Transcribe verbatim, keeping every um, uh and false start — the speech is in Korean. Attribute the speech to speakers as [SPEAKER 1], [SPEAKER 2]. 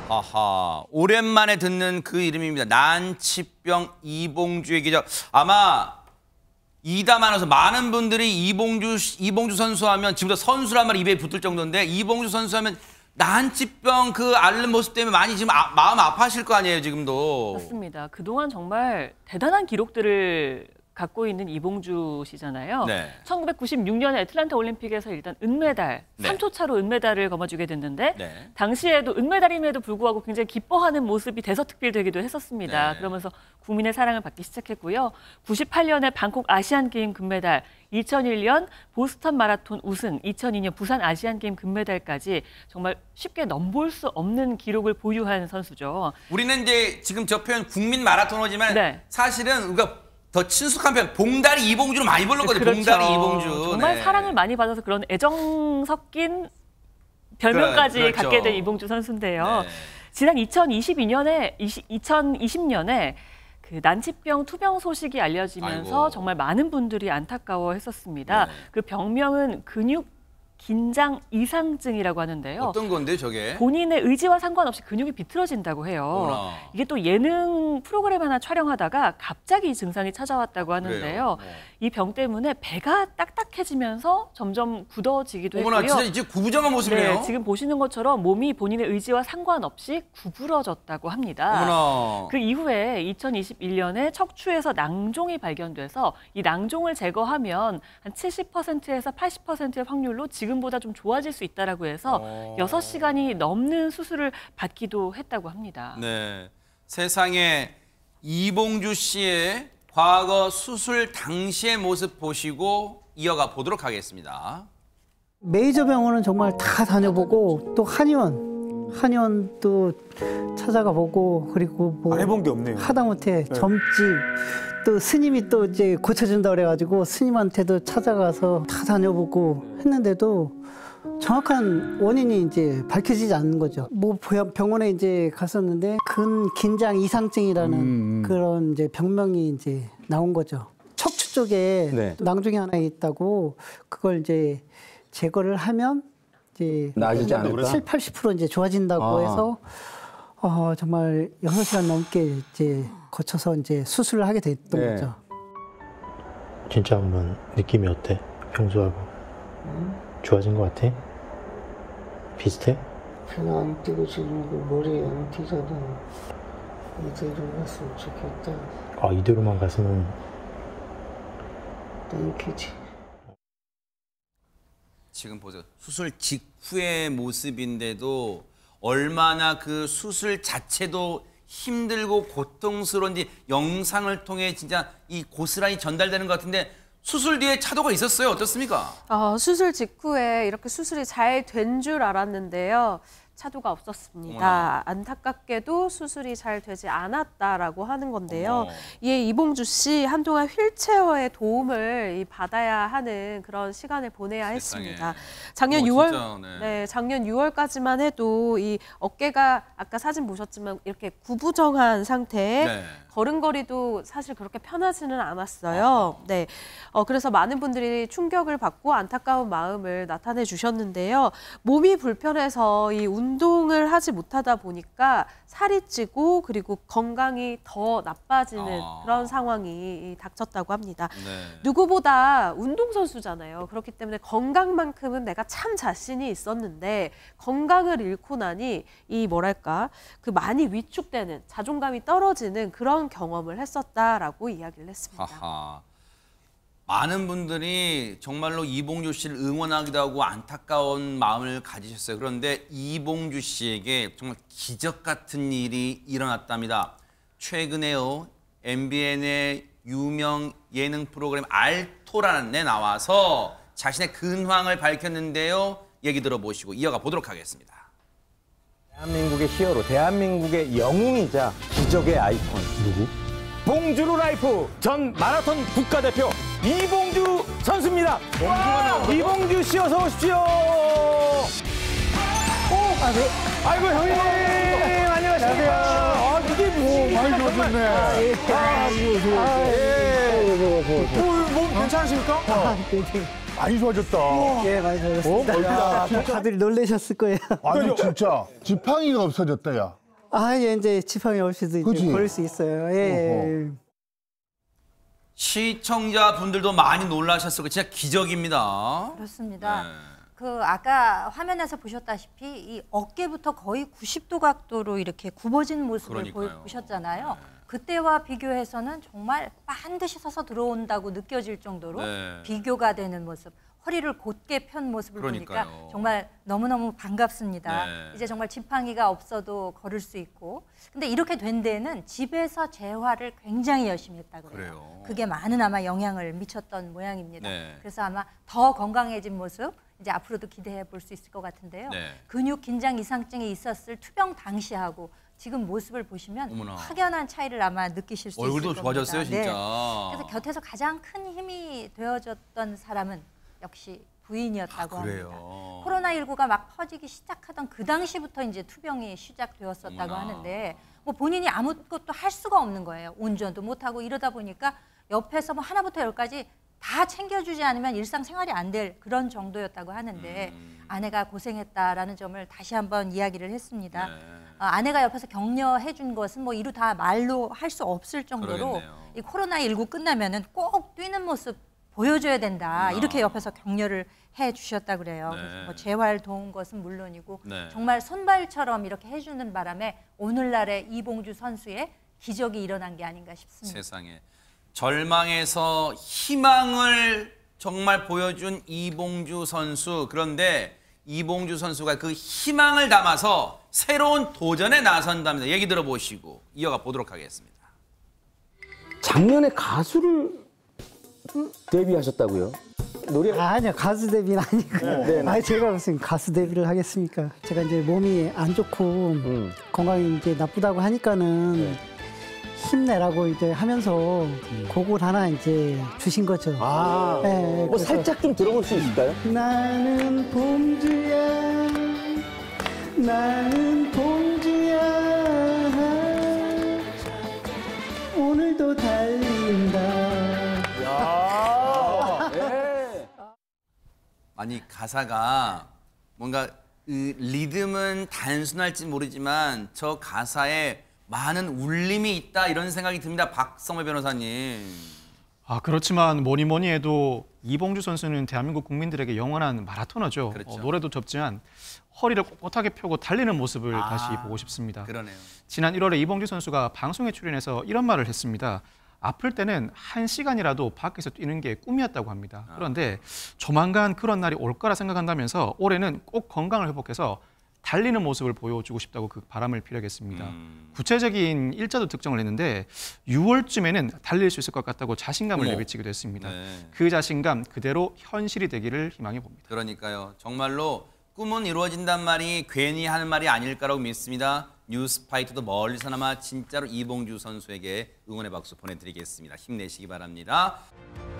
[SPEAKER 1] 아하, 오랜만에 듣는 그 이름입니다. 난치병 이봉주의 기적. 아마 이담 안에서 많은 분들이 이봉주 이봉주 선수하면 지금부터 선수란 말 입에 붙을 정도인데 이봉주 선수하면 난치병 그 앓는 모습 때문에 많이 지금 아, 마음 아파하실 거 아니에요, 지금도.
[SPEAKER 2] 맞습니다. 그동안 정말 대단한 기록들을 갖고 있는 이봉주 씨잖아요.
[SPEAKER 1] 네.
[SPEAKER 2] 천구백구십육 년에 애틀랜타 올림픽에서 일단 은메달,
[SPEAKER 1] 네.
[SPEAKER 2] 삼 초 차로 은메달을 거머쥐게 됐는데
[SPEAKER 1] 네.
[SPEAKER 2] 당시에도 은메달임에도 불구하고 굉장히 기뻐하는 모습이 대서특필되기도 했었습니다.
[SPEAKER 1] 네.
[SPEAKER 2] 그러면서 국민의 사랑을 받기 시작했고요. 구십팔 년에 방콕 아시안게임 금메달, 이천일 년 보스턴 마라톤 우승, 이천이 년 부산 아시안게임 금메달까지 정말 쉽게 넘볼 수 없는 기록을 보유한 선수죠.
[SPEAKER 1] 우리는 이제 지금 저 표현 국민 마라토너지만
[SPEAKER 2] 네.
[SPEAKER 1] 사실은 우리가 더 친숙한 표현, 봉다리 이봉주로 많이 불렀거든요.
[SPEAKER 2] 그렇죠.
[SPEAKER 1] 봉다리 이봉주.
[SPEAKER 2] 정말
[SPEAKER 1] 네.
[SPEAKER 2] 사랑을 많이 받아서 그런 애정 섞인 별명까지
[SPEAKER 1] 그래, 그렇죠.
[SPEAKER 2] 갖게 된 이봉주 선수인데요.
[SPEAKER 1] 네.
[SPEAKER 2] 지난 이천이십이 년에 이천이십 년에 그 난치병 투병 소식이 알려지면서
[SPEAKER 1] 아이고.
[SPEAKER 2] 정말 많은 분들이 안타까워했었습니다.
[SPEAKER 1] 네.
[SPEAKER 2] 그 병명은 근육 긴장 이상증이라고 하는데요.
[SPEAKER 1] 어떤 건데 저게?
[SPEAKER 2] 본인의 의지와 상관없이 근육이 비틀어진다고 해요.
[SPEAKER 1] 어머나.
[SPEAKER 2] 이게 또 예능 프로그램 하나 촬영하다가 갑자기 이 증상이 찾아왔다고 하는데요.
[SPEAKER 1] 그래요?
[SPEAKER 2] 이 병 때문에 배가 딱딱해지면서 점점 굳어지기도
[SPEAKER 1] 어머나,
[SPEAKER 2] 했고요.
[SPEAKER 1] 진짜 이제 구부정한 모습이네요.
[SPEAKER 2] 네, 지금 보시는 것처럼 몸이 본인의 의지와 상관없이 구부러졌다고 합니다.
[SPEAKER 1] 어머나.
[SPEAKER 2] 그 이후에 이천이십일 년에 척추에서 낭종이 발견돼서 이 낭종을 제거하면 한 칠십 퍼센트에서 팔십 퍼센트의 확률로 지금보다 좀 좋아질 수 있다라고 해서
[SPEAKER 1] 어.
[SPEAKER 2] 여섯 시간이 넘는 수술을 받기도 했다고 합니다.
[SPEAKER 1] 네, 세상에 이봉주 씨의 과거 수술 당시의 모습 보시고 이어가 보도록 하겠습니다.
[SPEAKER 3] 메이저 병원은 정말 다 다녀보고 또 한의원, 한의원도 찾아가 보고 그리고 뭐
[SPEAKER 4] 안 해본 게 없네요.
[SPEAKER 3] 하다못해 점집 또 스님이 또 이제 고쳐준다 그래가지고 스님한테도 찾아가서 다 다녀보고 했는데도 정확한 원인이 이제 밝혀지지 않는 거죠. 뭐 병원에 이제 갔었는데 근긴장 이상증이라는
[SPEAKER 4] 음.
[SPEAKER 3] 그런 이제 병명이 이제 나온 거죠. 척추 쪽에
[SPEAKER 4] 네.
[SPEAKER 3] 낭종이 하나 있다고 그걸 이제 제거를 하면 이제
[SPEAKER 4] 나아지지 않을까?
[SPEAKER 3] 칠, 팔십 퍼센트 이제 좋아진다고
[SPEAKER 4] 아.
[SPEAKER 3] 해서 어, 정말 여섯 시간 넘게 이제 거쳐서 이제 수술을 하게 됐던
[SPEAKER 4] 네.
[SPEAKER 3] 거죠.
[SPEAKER 5] 진짜 한번 느낌이 어때? 평소하고 좋아진 것 같아? 비슷해?
[SPEAKER 6] 배가 안 뛰고 지금 머리 안 뛰잖아. 이대로 갔으면 좋겠다.
[SPEAKER 5] 아 이대로만 갔으면
[SPEAKER 6] 땡큐지.
[SPEAKER 1] 지금 보세요. 수술 직후의 모습인데도 얼마나 그 수술 자체도 힘들고 고통스러운지 영상을 통해 진짜 이 고스란히 전달되는 것 같은데 수술 뒤에 차도가 있었어요. 어떻습니까?
[SPEAKER 7] 어, 수술 직후에 이렇게 수술이 잘 된 줄 알았는데요. 차도가 없었습니다.
[SPEAKER 1] 어머나.
[SPEAKER 7] 안타깝게도 수술이 잘 되지 않았다라고 하는 건데요.
[SPEAKER 1] 어머.
[SPEAKER 7] 이에 이봉주 씨 한동안 휠체어의 도움을 받아야 하는 그런 시간을 보내야
[SPEAKER 1] 세상에.
[SPEAKER 7] 했습니다. 작년
[SPEAKER 1] 어,
[SPEAKER 7] 유월,
[SPEAKER 1] 진짜, 네.
[SPEAKER 7] 네, 작년 유월까지만 해도 이 어깨가 아까 사진 보셨지만 이렇게 구부정한 상태에
[SPEAKER 1] 네.
[SPEAKER 7] 걸음걸이도 사실 그렇게 편하지는 않았어요. 네, 어, 그래서 많은 분들이 충격을 받고 안타까운 마음을 나타내 주셨는데요. 몸이 불편해서 이 운동을 하지 못하다 보니까 살이 찌고 그리고 건강이 더 나빠지는
[SPEAKER 1] 아.
[SPEAKER 7] 그런 상황이 닥쳤다고 합니다.
[SPEAKER 1] 네.
[SPEAKER 7] 누구보다 운동선수잖아요. 그렇기 때문에 건강만큼은 내가 참 자신이 있었는데 건강을 잃고 나니 이 뭐랄까 그 많이 위축되는 자존감이 떨어지는 그런 경험을 했었다라고 이야기를 했습니다.
[SPEAKER 1] 하하. 많은 분들이 정말로 이봉주 씨를 응원하기도 하고 안타까운 마음을 가지셨어요. 그런데 이봉주 씨에게 정말 기적 같은 일이 일어났답니다. 최근에요, 엠비엔의 유명 예능 프로그램 알토라는 데 나와서 자신의 근황을 밝혔는데요. 얘기 들어보시고 이어가 보도록 하겠습니다.
[SPEAKER 4] 대한민국의 히어로, 대한민국의 영웅이자 기적의 아이콘.
[SPEAKER 5] 누구?
[SPEAKER 4] 봉주루 라이프 전 마라톤 국가대표 이봉주 선수입니다. 이봉주 씨 어서 오십시오. 오, 아, 네. 아이고 형님 안녕하세요. 아 이게 뭐 많이 좋아졌네. 아, 예. 아, 예. 오, 몸 괜찮으십니까?
[SPEAKER 3] 아, 네, 네.
[SPEAKER 8] 많이 좋아졌다.
[SPEAKER 3] 예, 많이 좋아졌습니다.
[SPEAKER 8] 어, 멋지다.
[SPEAKER 3] 다들 놀라셨을 거예요.
[SPEAKER 8] 아니 진짜 지팡이가 없어졌다 야.
[SPEAKER 3] 아, 예, 이제 지팡이 없이도
[SPEAKER 4] 그치?
[SPEAKER 3] 이제 걸을 수 있어요. 예.
[SPEAKER 1] 시청자분들도 많이 놀라셨을 거예요. 진짜 기적입니다.
[SPEAKER 8] 그렇습니다.
[SPEAKER 1] 네.
[SPEAKER 8] 그 아까 화면에서 보셨다시피 이 어깨부터 거의 구십 도 각도로 이렇게 굽어진 모습을
[SPEAKER 1] 그러니까요.
[SPEAKER 8] 보셨잖아요.
[SPEAKER 1] 네.
[SPEAKER 8] 그때와 비교해서는 정말 반드시 서서 들어온다고 느껴질 정도로
[SPEAKER 1] 네.
[SPEAKER 8] 비교가 되는 모습. 허리를 곧게 편 모습을
[SPEAKER 1] 그러니까요.
[SPEAKER 8] 보니까 정말 너무너무 반갑습니다.
[SPEAKER 1] 네.
[SPEAKER 8] 이제 정말 지팡이가 없어도 걸을 수 있고. 근데 이렇게 된 데에는 집에서 재활을 굉장히 열심히 했다고 그래요.
[SPEAKER 1] 그래요.
[SPEAKER 8] 그게 많은 아마 영향을 미쳤던 모양입니다.
[SPEAKER 1] 네.
[SPEAKER 8] 그래서 아마 더 건강해진 모습 이제 앞으로도 기대해 볼 수 있을 것 같은데요.
[SPEAKER 1] 네.
[SPEAKER 8] 근육 긴장 이상증이 있었을 투병 당시하고 지금 모습을 보시면
[SPEAKER 1] 어머나.
[SPEAKER 8] 확연한 차이를 아마 느끼실 수 있을 겁니다.
[SPEAKER 1] 얼굴도 좋아졌어요, 진짜.
[SPEAKER 8] 네. 그래서 곁에서 가장 큰 힘이 되어줬던 사람은 역시 부인이었다고
[SPEAKER 1] 아, 그래요?
[SPEAKER 8] 합니다. 코로나십구가 막 퍼지기 시작하던 그 당시부터 이제 투병이 시작되었었다고
[SPEAKER 1] 어머나.
[SPEAKER 8] 하는데 뭐 본인이 아무것도 할 수가 없는 거예요. 운전도 못하고 이러다 보니까 옆에서 뭐 하나부터 열까지 다 챙겨주지 않으면 일상생활이 안 될 그런 정도였다고 하는데
[SPEAKER 1] 음.
[SPEAKER 8] 아내가 고생했다라는 점을 다시 한번 이야기를 했습니다.
[SPEAKER 1] 네.
[SPEAKER 8] 어, 아내가 옆에서 격려해 준 것은 뭐 이루 다 말로 할 수 없을 정도로
[SPEAKER 1] 그러겠네요.
[SPEAKER 8] 이 코로나십구 끝나면은 꼭 뛰는 모습 보여줘야 된다.
[SPEAKER 1] 아.
[SPEAKER 8] 이렇게 옆에서 격려를 해 주셨다 그래요.
[SPEAKER 1] 네.
[SPEAKER 8] 그래서 뭐 재활 도운 것은 물론이고
[SPEAKER 1] 네.
[SPEAKER 8] 정말 손발처럼 이렇게 해주는 바람에 오늘날의 이봉주 선수의 기적이 일어난 게 아닌가 싶습니다.
[SPEAKER 1] 세상에. 절망에서 희망을 정말 보여준 이봉주 선수. 그런데 이봉주 선수가 그 희망을 담아서 새로운 도전에 나선답니다. 얘기 들어보시고 이어가 보도록 하겠습니다.
[SPEAKER 4] 작년에 가수를 데뷔하셨다고요? 노래
[SPEAKER 3] 아, 아니요, 가수 데뷔는 아니고.
[SPEAKER 4] 네, 네.
[SPEAKER 3] 아니, 제가 무슨 가수 데뷔를 하겠습니까? 제가 이제 몸이 안 좋고
[SPEAKER 4] 음.
[SPEAKER 3] 건강이 이제 나쁘다고 하니까는
[SPEAKER 4] 네.
[SPEAKER 3] 힘내라고 이제 하면서 곡을 하나 이제 주신 거죠.
[SPEAKER 4] 아,
[SPEAKER 3] 네,
[SPEAKER 4] 뭐
[SPEAKER 3] 그래서
[SPEAKER 4] 살짝 좀 들어볼 수 있을까요?
[SPEAKER 3] 나는 봉주야, 나는 봉주야, 오늘도 달린다.
[SPEAKER 4] 야, 네.
[SPEAKER 1] 아니 가사가 뭔가 그 리듬은 단순할지 모르지만 저 가사에 많은 울림이 있다 이런 생각이 듭니다. 박성배 변호사님.
[SPEAKER 5] 아 그렇지만 뭐니 뭐니 해도 이봉주 선수는 대한민국 국민들에게 영원한 마라토너죠.
[SPEAKER 1] 그렇죠.
[SPEAKER 5] 어, 노래도 접지만 허리를 꼿꼿하게 펴고 달리는 모습을
[SPEAKER 1] 아,
[SPEAKER 5] 다시 보고 싶습니다.
[SPEAKER 1] 그러네요.
[SPEAKER 5] 지난 일월에 이봉주 선수가 방송에 출연해서 이런 말을 했습니다. 아플 때는 한 시간이라도 밖에서 뛰는 게 꿈이었다고 합니다. 그런데 조만간 그런 날이 올 거라 생각한다면서 올해는 꼭 건강을 회복해서 달리는 모습을 보여주고 싶다고 그 바람을 피력했습니다.
[SPEAKER 1] 음.
[SPEAKER 5] 구체적인 일자도 특정을 했는데 유월쯤에는 달릴 수 있을 것 같다고 자신감을
[SPEAKER 1] 어머.
[SPEAKER 5] 내비치기도 했습니다.
[SPEAKER 1] 네.
[SPEAKER 5] 그 자신감 그대로 현실이 되기를 희망해 봅니다.
[SPEAKER 1] 그러니까요. 정말로 꿈은 이루어진단 말이 괜히 하는 말이 아닐까라고 믿습니다. 뉴스파이터도 멀리서나마 진짜로 이봉주 선수에게 응원의 박수 보내드리겠습니다. 힘내시기 바랍니다.